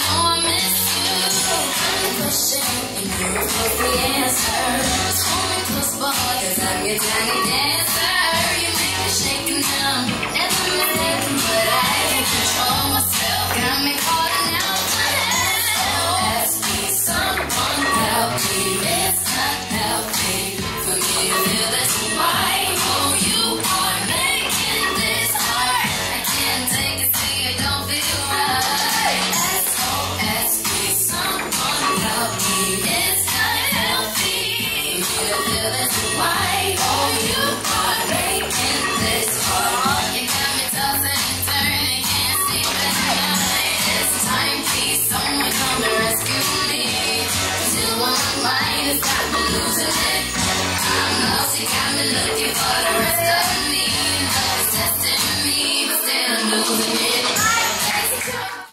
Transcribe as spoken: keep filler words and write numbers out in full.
know I miss you. I'm the question and you're supposed to answer. Just hold me close, boy, 'cause I'm your tiny